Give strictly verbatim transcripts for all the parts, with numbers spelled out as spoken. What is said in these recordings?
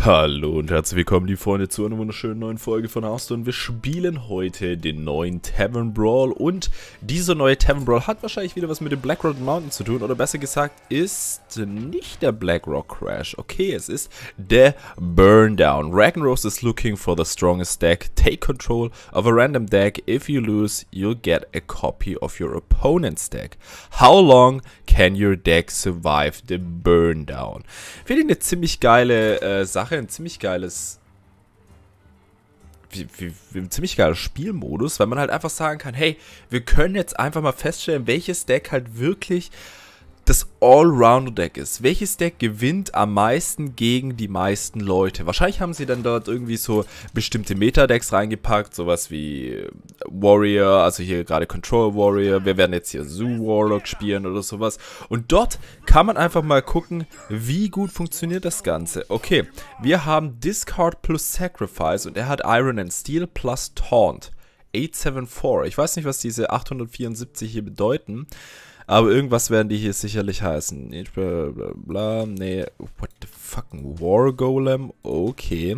Hallo und herzlich willkommen, die Freunde, zu einer wunderschönen neuen Folge von Hearthstone. Wir spielen heute den neuen Tavern Brawl und dieser neue Tavern Brawl hat wahrscheinlich wieder was mit dem Blackrock Mountain zu tun, oder besser gesagt ist nicht der Blackrock Crash. Okay, es ist der Burndown. Ragnaros is looking for the strongest deck. Take control of a random deck. If you lose, you'll get a copy of your opponent's deck. How long can your deck survive the Burndown? Finde ich eine ziemlich geile äh, Sache. Ein ziemlich geiles wie, wie, wie ein ziemlich geiler Spielmodus, weil man halt einfach sagen kann, hey, wir können jetzt einfach mal feststellen, welches Deck halt wirklich das Allrounder-Deck ist. Welches Deck gewinnt am meisten gegen die meisten Leute? Wahrscheinlich haben sie dann dort irgendwie so bestimmte Meta-Decks reingepackt, sowas wie Warrior, also hier gerade Control Warrior, wir werden jetzt hier Zoo Warlock spielen oder sowas. Und dort kann man einfach mal gucken, wie gut funktioniert das Ganze. Okay, wir haben Discard plus Sacrifice und er hat Iron and Steel plus Taunt. achthundertvierundsiebzig. Ich weiß nicht, was diese achthundertvierundsiebzig hier bedeuten. Aber irgendwas werden die hier sicherlich heißen. Bla, bla, bla. Nee, what the fucking War Golem? Okay.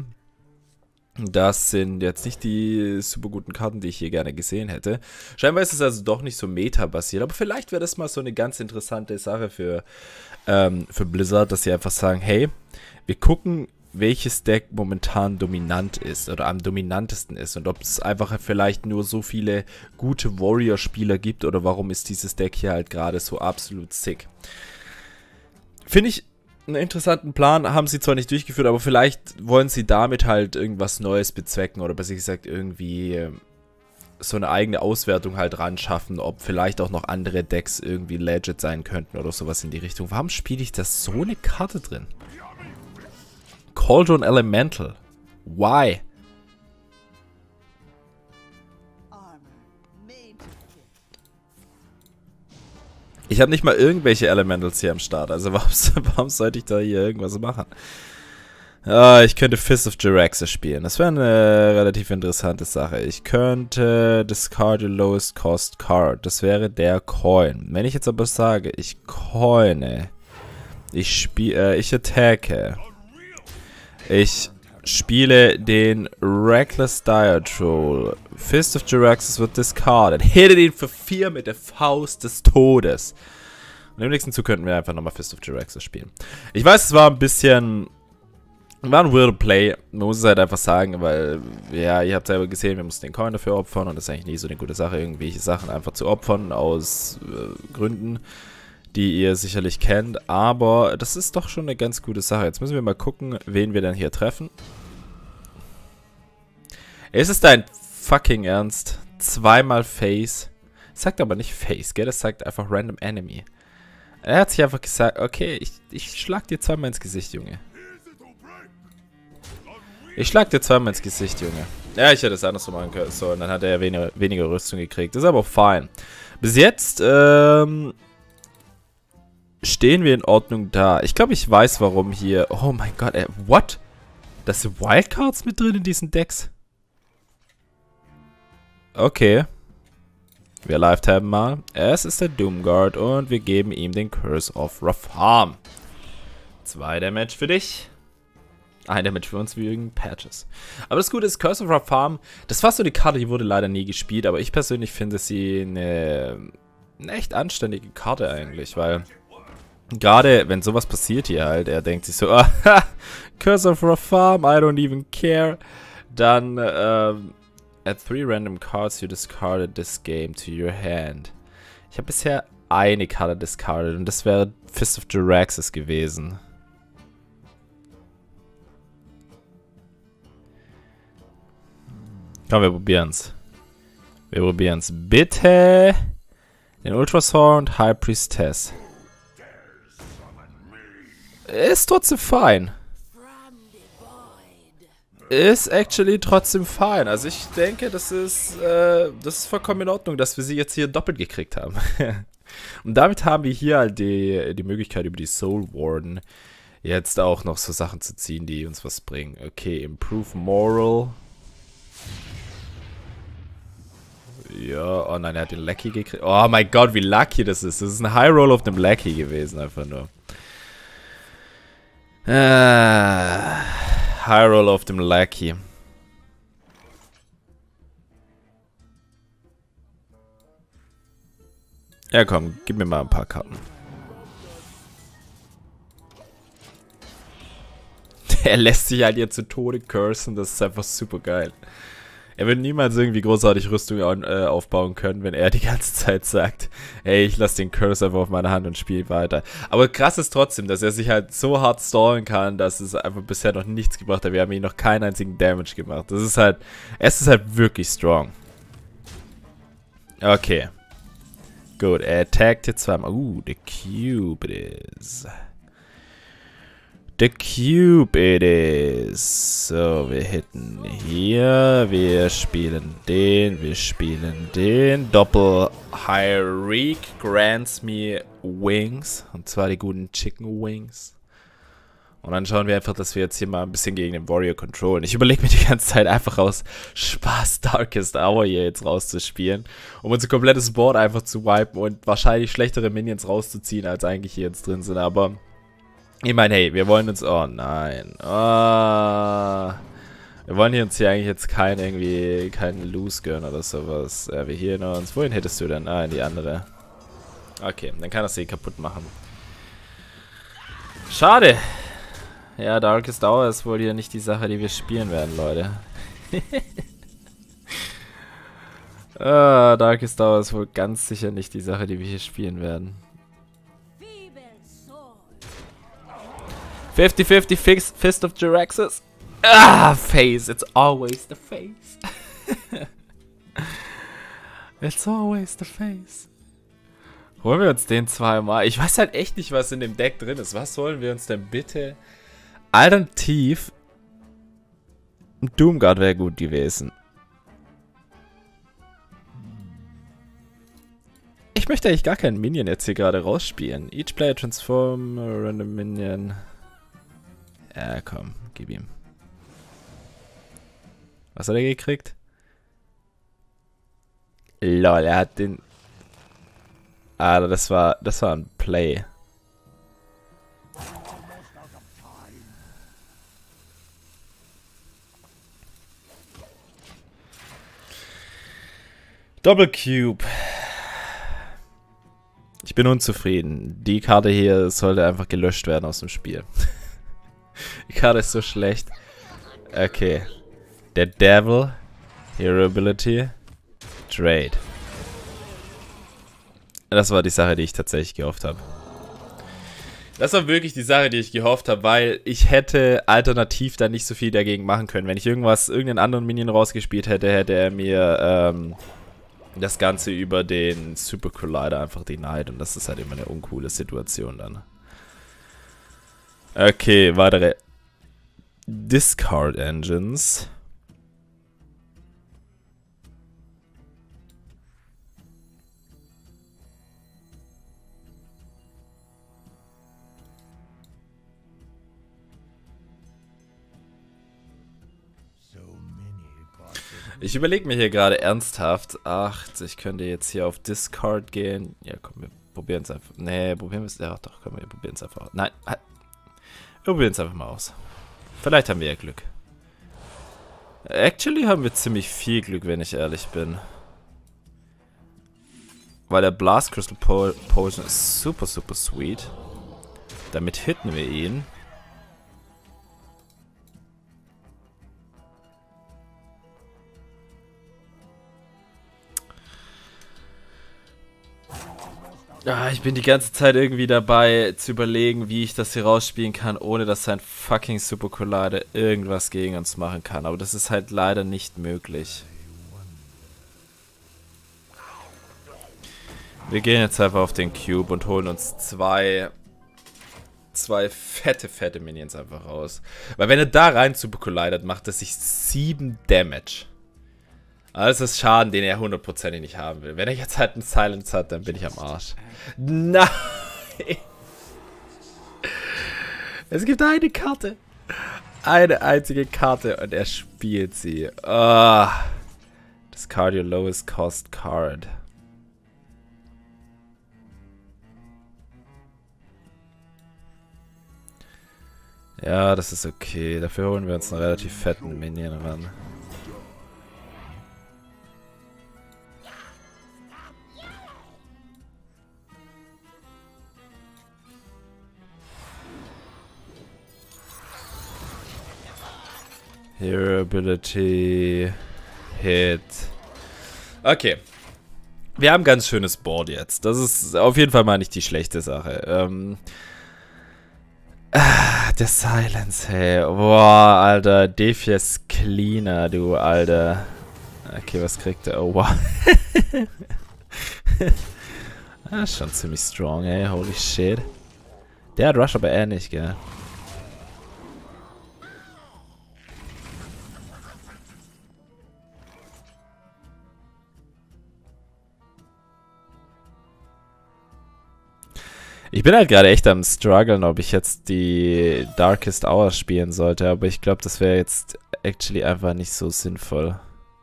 Das sind jetzt nicht die super guten Karten, die ich hier gerne gesehen hätte. Scheinbar ist es also doch nicht so meta-basiert. Aber vielleicht wäre das mal so eine ganz interessante Sache für, ähm, für Blizzard, dass sie einfach sagen, hey, wir gucken, welches Deck momentan dominant ist oder am dominantesten ist und ob es einfach vielleicht nur so viele gute Warrior-Spieler gibt oder warum ist dieses Deck hier halt gerade so absolut sick. Finde ich einen interessanten Plan, haben sie zwar nicht durchgeführt, aber vielleicht wollen sie damit halt irgendwas Neues bezwecken oder besser gesagt irgendwie so eine eigene Auswertung halt ran schaffen, ob vielleicht auch noch andere Decks irgendwie legit sein könnten oder sowas in die Richtung. Warum spiele ich da so eine Karte drin? Cauldron Elemental. Why? Ich habe nicht mal irgendwelche Elementals hier am Start. Also warum, warum sollte ich da hier irgendwas machen? Ah, ich könnte Fist of Jaraxxus spielen. Das wäre eine relativ interessante Sache. Ich könnte discard the lowest cost card. Das wäre der Coin. Wenn ich jetzt aber sage, ich coine, ich spiele, äh, ich attacke, ich spiele den Reckless Dire Troll. Fist of Jaraxxus wird discarded. Hittet ihn für vier mit der Faust des Todes. Und im nächsten Zug könnten wir einfach nochmal Fist of Jaraxxus spielen. Ich weiß, es war ein bisschen... War ein weird Play. Man muss es halt einfach sagen, weil... Ja, ihr habt selber gesehen, wir mussten den Coin dafür opfern. Und das ist eigentlich nie so eine gute Sache, irgendwelche Sachen einfach zu opfern aus äh, Gründen, die ihr sicherlich kennt, aber das ist doch schon eine ganz gute Sache. Jetzt müssen wir mal gucken, wen wir denn hier treffen. Ist es dein fucking Ernst? Zweimal Face. Sagt aber nicht Face, gell? Das sagt einfach Random Enemy. Er hat sich einfach gesagt, okay, ich, ich schlag dir zweimal ins Gesicht, Junge. Ich schlag dir zweimal ins Gesicht, Junge. Ja, ich hätte es andersrum machen können. So, und dann hat er ja weniger, weniger Rüstung gekriegt. Das ist aber auch fein. Bis jetzt, ähm... stehen wir in Ordnung da. Ich glaube, ich weiß, warum hier... Oh mein Gott, ey, what? Das sind Wildcards mit drin in diesen Decks? Okay. Wir live-tabben mal. Es ist der Doomguard und wir geben ihm den Curse of Rafaam. Zwei Damage für dich. Ein Damage für uns wegen Patches. Aber das Gute ist, Curse of Rafaam, das war so die Karte, die wurde leider nie gespielt, aber ich persönlich finde sie eine, eine echt anständige Karte eigentlich, weil... Gerade wenn sowas passiert hier halt, er denkt sich so, ah, Curse of Rafaam, I don't even care. Dann, ähm, add three random cards you discarded this game to your hand. Ich habe bisher eine Karte discarded und das wäre Fist of Jaraxxus gewesen. Komm, wir probieren's. Wir probieren's. Bitte den Ultrasound High Priestess. Ist trotzdem fein. Ist actually trotzdem fein. Also ich denke, das ist, äh, das ist vollkommen in Ordnung, dass wir sie jetzt hier doppelt gekriegt haben. Und damit haben wir hier halt die, die Möglichkeit, über die Soul Warden jetzt auch noch so Sachen zu ziehen, die uns was bringen. Okay, Improve Moral. Ja, oh nein, er hat den Lucky gekriegt. Oh mein Gott, wie lucky das ist. Das ist ein High Roll auf dem Lucky gewesen, einfach nur. Äh, High Roll auf dem Lackey. Ja komm, gib mir mal ein paar Karten. Er lässt sich halt hier zu Tode cursen, das ist einfach super geil. Er wird niemals irgendwie großartig Rüstung an, äh, aufbauen können, wenn er die ganze Zeit sagt, hey, ich lasse den Curse einfach auf meine Hand und spiele weiter. Aber krass ist trotzdem, dass er sich halt so hart stallen kann, dass es einfach bisher noch nichts gebracht hat. Wir haben ihm noch keinen einzigen Damage gemacht. Das ist halt, es ist halt wirklich strong. Okay. Gut, er attackt jetzt zweimal. Uh, the Cube it is. The Cube it is. So, wir hitten hier. Wir spielen den. Wir spielen den. Doppel Hyreek grants me Wings. Und zwar die guten Chicken Wings. Und dann schauen wir einfach, dass wir jetzt hier mal ein bisschen gegen den Warrior controllen. Ich überlege mir die ganze Zeit einfach aus Spaß Darkest Hour hier jetzt rauszuspielen. Um unser komplettes Board einfach zu wipen und wahrscheinlich schlechtere Minions rauszuziehen, als eigentlich hier jetzt drin sind. Aber ich meine, hey, wir wollen uns... Oh nein. Oh, wir wollen hier uns hier eigentlich jetzt kein irgendwie... keinen Loose gönnen oder sowas. Ja, wir hier noch uns... Wohin hättest du denn? Ah, in die andere. Okay, dann kann das sie kaputt machen. Schade. Ja, Darkest Hour ist wohl hier nicht die Sache, die wir spielen werden, Leute. ah, Darkest Hour ist wohl ganz sicher nicht die Sache, die wir hier spielen werden. fifty fifty Fist of Jaraxxus. Ah, face. It's always the face. It's always the face. Holen wir uns den zweimal. Ich weiß halt echt nicht, was in dem Deck drin ist. Was sollen wir uns denn bitte... Alternativ, Doomguard wäre gut gewesen. Ich möchte eigentlich gar keinen Minion jetzt hier gerade rausspielen. Each player transform a random Minion. Ja, komm, gib ihm. Was hat er gekriegt? Lol, er hat den... Ah, das war, das war ein Play. Double Cube. Ich bin unzufrieden. Die Karte hier sollte einfach gelöscht werden aus dem Spiel. Die Karte ist so schlecht. Okay. Der Devil. Hero Ability. Trade. Das war die Sache, die ich tatsächlich gehofft habe. Das war wirklich die Sache, die ich gehofft habe, weil ich hätte alternativ da nicht so viel dagegen machen können. Wenn ich irgendwas, irgendeinen anderen Minion rausgespielt hätte, hätte er mir, ähm... das Ganze über den Super Collider einfach denied und das ist halt immer eine uncoole Situation dann. Okay, weitere Discard Engines. Ich überlege mir hier gerade ernsthaft, ach, ich könnte jetzt hier auf Discard gehen. Ja, komm, wir probieren es einfach. Nee, probieren wir es. Ja, doch, komm, wir probieren es einfach. Nein, wir probieren es einfach mal aus. Vielleicht haben wir ja Glück. Actually haben wir ziemlich viel Glück, wenn ich ehrlich bin. Weil der Blast Crystal po Potion ist super, super sweet. Damit hitten wir ihn. Ah, ich bin die ganze Zeit irgendwie dabei zu überlegen, wie ich das hier rausspielen kann, ohne dass sein fucking Super Collider irgendwas gegen uns machen kann. Aber das ist halt leider nicht möglich. Wir gehen jetzt einfach auf den Cube und holen uns zwei, zwei fette, fette Minions einfach raus. Weil wenn er da rein Super Collidert, macht er sich sieben Damage. Das ist Schaden, den er hundertprozentig nicht haben will. Wenn er jetzt halt einen Silence hat, dann bin ich am Arsch. Nein! Es gibt eine Karte. Eine einzige Karte und er spielt sie. Oh. Discard your lowest cost card. Ja, das ist okay. Dafür holen wir uns einen relativ fetten Minion ran. Hero Ability. Hit. Okay. Wir haben ein ganz schönes Board jetzt. Das ist auf jeden Fall mal nicht die schlechte Sache. Ähm... Ah, der Silence, hey. Boah, Alter. Defias Cleaner, du, Alter. Okay, was kriegt er? Oh, wow. Ah, ist schon ziemlich strong, ey. Holy shit. Der hat Rush aber eher nicht, gell? Ich bin halt gerade echt am struggeln, ob ich jetzt die Darkest Hour spielen sollte, aber ich glaube, das wäre jetzt actually einfach nicht so sinnvoll.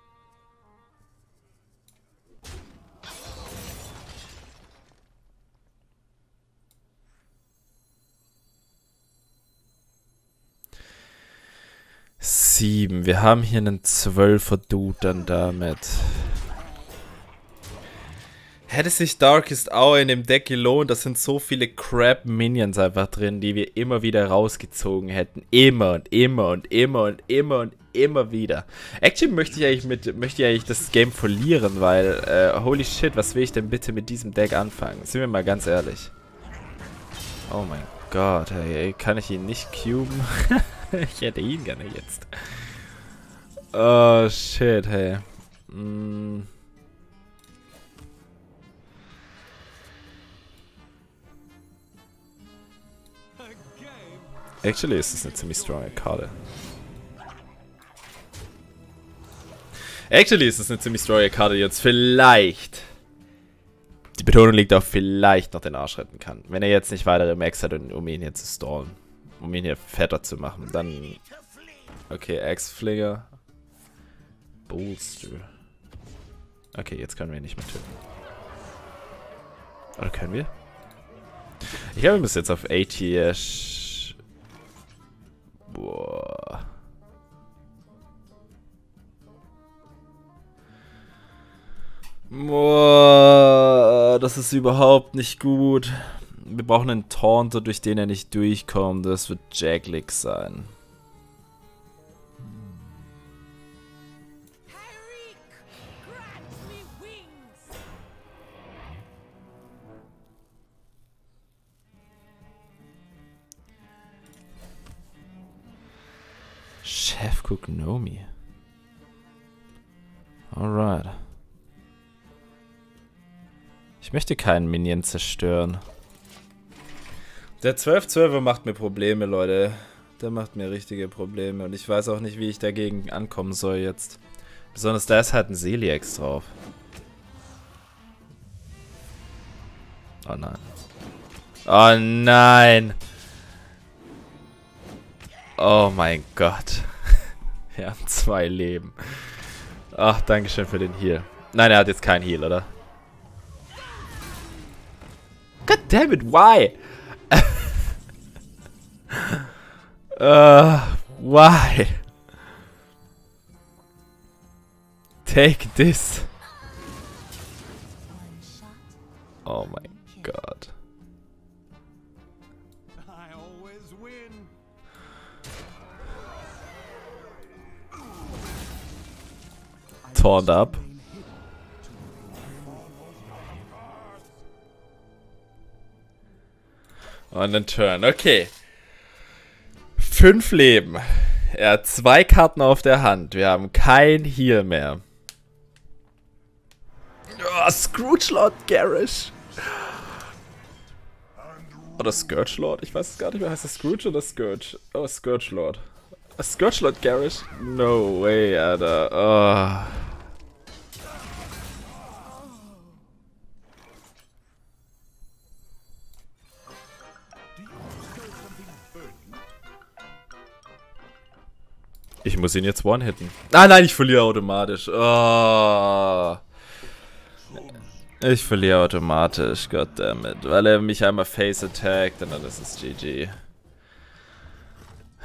Sieben. Wir haben hier einen Zwölfer Dude dann damit. Hätte sich Darkest Hour in dem Deck gelohnt, das sind so viele Crap-Minions einfach drin, die wir immer wieder rausgezogen hätten. Immer und immer und immer und immer und immer wieder. Actually möchte ich eigentlich, mit, möchte ich eigentlich das Game verlieren, weil, äh, holy shit, was will ich denn bitte mit diesem Deck anfangen? Sind wir mal ganz ehrlich. Oh mein Gott, hey, kann ich ihn nicht cuben? Ich hätte ihn gerne jetzt. Oh shit, hey. Mm. Actually ist es eine ziemlich stronge Karte. Actually ist es eine ziemlich stronge Karte, die jetzt vielleicht, die Betonung liegt auf vielleicht, noch den Arsch retten kann. Wenn er jetzt nicht weitere Max hat, um ihn hier zu stallen. Um ihn hier fetter zu machen. Dann... Okay, Axe-Flinger. Bolster. Okay, jetzt können wir ihn nicht mehr töten. Oder können wir? Ich glaube, wir müssen jetzt auf A T S... Boah. Boah, das ist überhaupt nicht gut. Wir brauchen einen Taunter, durch den er nicht durchkommt. Das wird Jacklick sein. Chef Cook Nomi. Alright. Ich möchte keinen Minion zerstören. Der zwölf zwölfer macht mir Probleme, Leute. Der macht mir richtige Probleme. Und ich weiß auch nicht, wie ich dagegen ankommen soll jetzt. Besonders da ist halt ein Seliax drauf. Oh nein. Oh nein. Oh mein Gott. Wir haben zwei Leben. Ach, dankeschön für den Heal. Nein, er hat jetzt keinen Heal, oder? God damn it, why? uh, why? Take this. Oh mein Gott. Taunt up. Und ein Turn. Okay. Fünf Leben. Er hat zwei Karten auf der Hand. Wir haben kein Heal mehr. Oh, Scrooge Lord Garish. Oder Scourge Lord? Ich weiß es gar nicht mehr. Heißt das Scrooge oder Scourge? Oh, Scourge Lord. Scourge Lord Garish? No way, Alter. Oh. Ich muss ihn jetzt one-hitten. Ah nein, ich verliere automatisch. Oh. Ich verliere automatisch, goddammit. Weil er mich einmal face attackt und dann ist es G G.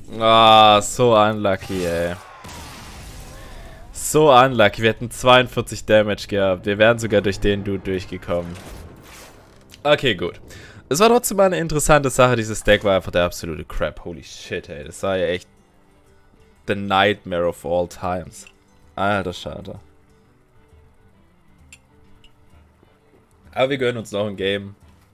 Ah, so unlucky, ey. So unlucky. Wir hätten zweiundvierzig Damage gehabt. Wir wären sogar durch den Dude durchgekommen. Okay, gut. Es war trotzdem mal eine interessante Sache. Dieses Deck war einfach der absolute Crap. Holy shit, ey. Das war ja echt the nightmare of all times. Alter Schade. Aber wir gönnen uns noch ein Game.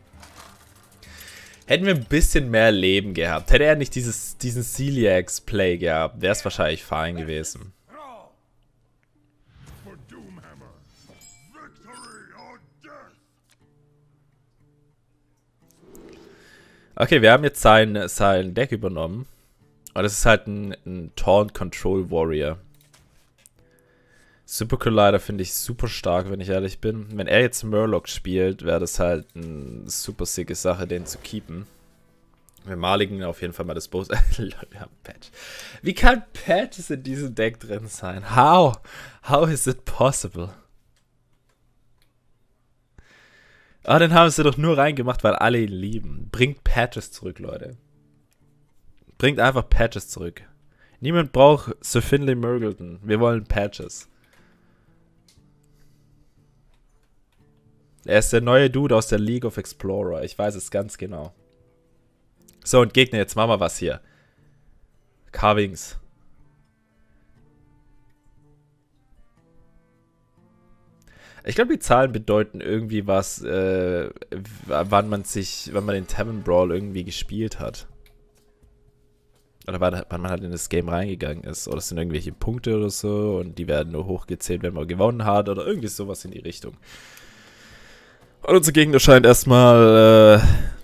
Hätten wir ein bisschen mehr Leben gehabt, hätte er nicht dieses, diesen Celiax Play gehabt, wäre es wahrscheinlich fein gewesen. Okay, wir haben jetzt sein, sein Deck übernommen. Und das ist halt ein, ein Taunt Control Warrior. Super Collider finde ich super stark, wenn ich ehrlich bin. Wenn er jetzt Murloc spielt, wäre das halt eine super sicke Sache, den zu keepen. Wir maligen auf jeden Fall mal das Boss. Wir haben Patch. Wie kann Patches in diesem Deck drin sein? How? How is it possible? Ah, den haben sie doch nur reingemacht, weil alle ihn lieben. Bringt Patches zurück, Leute. Bringt einfach Patches zurück. Niemand braucht Sir Finlay Murgleton. Wir wollen Patches. Er ist der neue Dude aus der League of Explorer. Ich weiß es ganz genau. So, und Gegner, jetzt machen wir was hier. Carvings. Ich glaube, die Zahlen bedeuten irgendwie was, äh, wann man sich, wann man den Tavern Brawl irgendwie gespielt hat. Oder wann, wann man halt in das Game reingegangen ist. Oder es sind irgendwelche Punkte oder so und die werden nur hochgezählt, wenn man gewonnen hat oder irgendwie sowas in die Richtung. Und unser Gegner scheint erstmal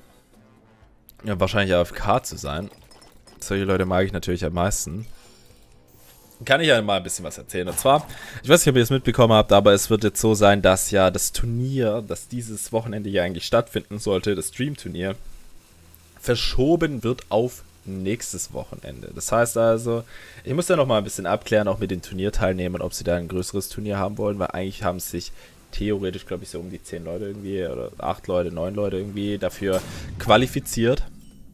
äh, ja, wahrscheinlich A F K zu sein. Solche Leute mag ich natürlich am meisten. Kann ich ja mal ein bisschen was erzählen. Und zwar, ich weiß nicht, ob ihr es mitbekommen habt, aber es wird jetzt so sein, dass ja das Turnier, das dieses Wochenende ja eigentlich stattfinden sollte, das Stream-Turnier, verschoben wird auf nächstes Wochenende. Das heißt also, ich muss da noch mal ein bisschen abklären, auch mit den Turnierteilnehmern, ob sie da ein größeres Turnier haben wollen, weil eigentlich haben sich theoretisch, glaube ich, so um die zehn Leute irgendwie, oder acht Leute, neun Leute irgendwie dafür qualifiziert.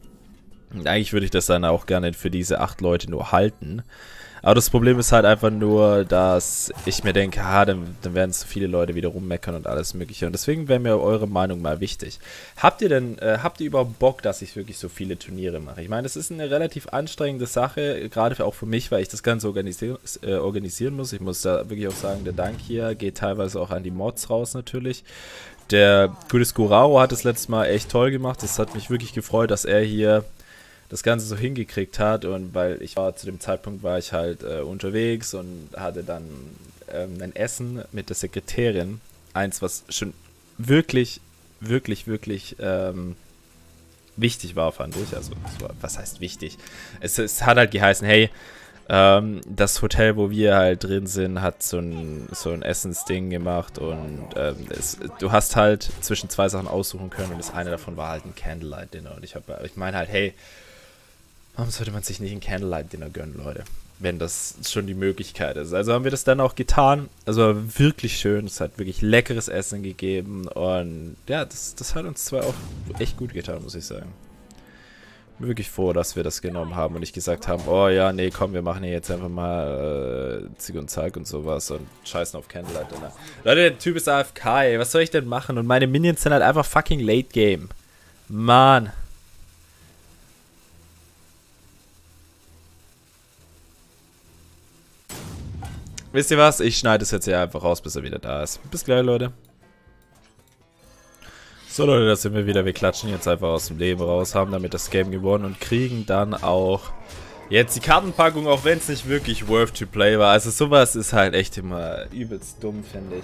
Und eigentlich würde ich das dann auch gerne für diese acht Leute nur halten. Aber das Problem ist halt einfach nur, dass ich mir denke, ah, dann, dann werden so viele Leute wieder rummeckern und alles mögliche. Und deswegen wäre mir eure Meinung mal wichtig. Habt ihr denn, äh, habt ihr überhaupt Bock, dass ich wirklich so viele Turniere mache? Ich meine, das ist eine relativ anstrengende Sache, gerade auch für mich, weil ich das Ganze organisier äh, organisieren muss. Ich muss da wirklich auch sagen, der Dank hier geht teilweise auch an die Mods raus natürlich. Der gute Skuraro hat das letztes Mal echt toll gemacht. Das hat mich wirklich gefreut, dass er hier das Ganze so hingekriegt hat, und weil ich war zu dem Zeitpunkt war ich halt äh, unterwegs und hatte dann ähm, ein Essen mit der Sekretärin, eins, was schon wirklich, wirklich, wirklich ähm, wichtig war, fand ich, also war, was heißt wichtig? Es, es hat halt geheißen, hey, ähm, das Hotel, wo wir halt drin sind, hat so ein, so ein Essensding gemacht und ähm, es, du hast halt zwischen zwei Sachen aussuchen können und das eine davon war halt ein Candlelight Dinner und ich, hab, ich meine halt, hey, warum sollte man sich nicht ein Candlelight-Dinner gönnen, Leute? Wenn das schon die Möglichkeit ist. Also haben wir das dann auch getan. Also wirklich schön. Es hat wirklich leckeres Essen gegeben. Und ja, das, das hat uns zwar auch echt gut getan, muss ich sagen. Bin wirklich froh, dass wir das genommen haben und nicht gesagt haben, oh ja, nee, komm, wir machen hier jetzt einfach mal äh, Zieg und Zalk und sowas und scheißen auf Candlelight-Dinner. Leute, der Typ ist A F K, ey. Was soll ich denn machen? Und meine Minions sind halt einfach fucking Late Game. Mann. Wisst ihr was? Ich schneide es jetzt hier einfach raus, bis er wieder da ist. Bis gleich, Leute. So, Leute, da sind wir wieder. Wir klatschen jetzt einfach aus dem Leben raus, haben damit das Game gewonnen und kriegen dann auch jetzt die Kartenpackung, auch wenn es nicht wirklich worth to play war. Also sowas ist halt echt immer übelst dumm, finde ich.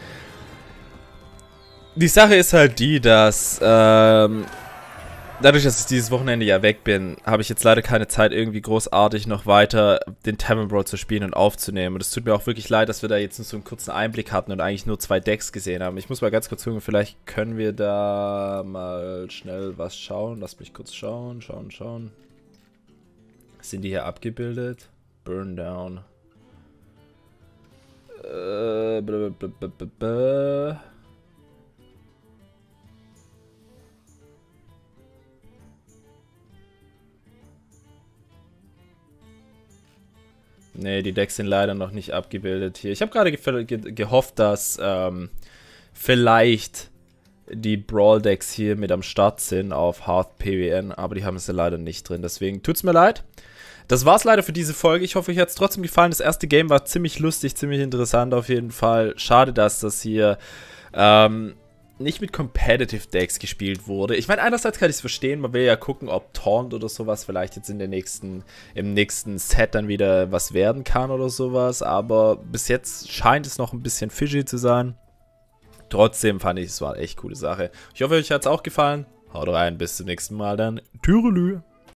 Die Sache ist halt die, dass ähm, dadurch, dass ich dieses Wochenende ja weg bin, habe ich jetzt leider keine Zeit, irgendwie großartig noch weiter den Tavern Brawl zu spielen und aufzunehmen. Und es tut mir auch wirklich leid, dass wir da jetzt nur so einen kurzen Einblick hatten und eigentlich nur zwei Decks gesehen haben. Ich muss mal ganz kurz gucken, vielleicht können wir da mal schnell was schauen. Lass mich kurz schauen, schauen, schauen. Sind die hier abgebildet? Burn Down. Äh, blablabla. Nee, die Decks sind leider noch nicht abgebildet hier. Ich habe gerade ge ge gehofft, dass ähm, vielleicht die Brawl-Decks hier mit am Start sind auf Hearth P W N, aber die haben sie leider nicht drin. Deswegen tut's mir leid. Das war's leider für diese Folge. Ich hoffe, euch hat es trotzdem gefallen. Das erste Game war ziemlich lustig, ziemlich interessant auf jeden Fall. Schade, dass das hier ähm, nicht mit Competitive Decks gespielt wurde. Ich meine, einerseits kann ich es verstehen, man will ja gucken, ob Taunt oder sowas vielleicht jetzt in der nächsten, im nächsten Set dann wieder was werden kann oder sowas, aber bis jetzt scheint es noch ein bisschen fishy zu sein. Trotzdem fand ich, es war eine echt coole Sache. Ich hoffe, euch hat es auch gefallen. Haut rein, bis zum nächsten Mal dann. Türelü.